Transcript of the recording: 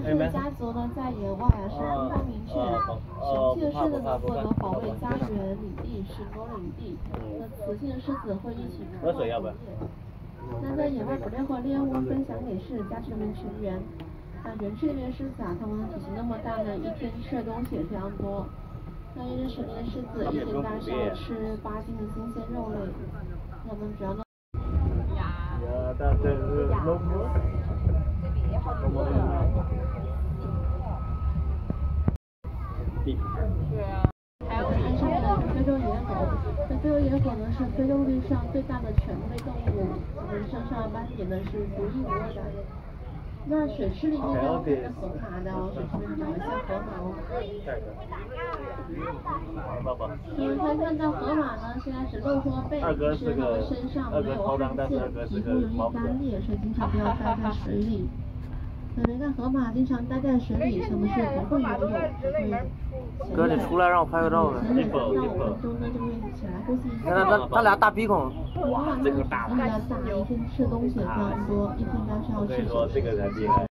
狮家族呢，在野外是非常明确，雄性狮子呢负责保卫家园领地，巡逻领地，那雌性狮子会一起出动捕猎。那在野外捕猎和猎物分享给狮子家成员。那人吃这边狮子啊，它们体型那么大呢，一天吃的东西也非常多。那一只成年狮子一天大概是要吃8斤的新鲜肉类。它们主要呢。 但这是农夫。 对啊。还有山上的非洲野狗，那非洲野狗呢是非洲陆地上最大的犬类动物，身上斑点呢是独一无二的。那水池里面呢有河马的，水池里面长得像河马哦。可以看到河马呢，现在是露出了背，是它们身上没有汗腺，皮肤容易干裂，所以经常不要待在水里。你看河马经常待在水里，它们是不会游泳，只会。 哥，你出来让我拍个照呗。 1分钟呢就会起来呼吸。 你看他俩大鼻孔。 哇，这个大。一天吃东西也非常多，一天大概是要吃9